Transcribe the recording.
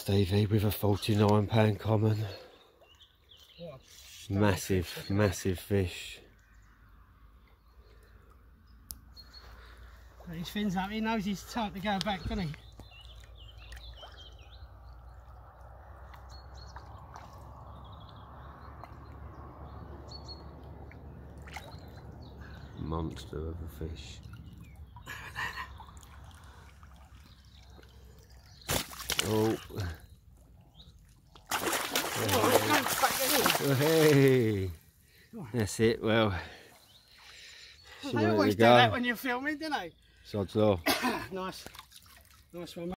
Stevie, with a £49 common. Massive, massive fish. Got his fins up, he knows it's time to go back, doesn't he? Monster of a fish. Oh. Oh, hey. That's it. Well, they always do that when you're filming, don't they? Sod's law. Nice one, mate.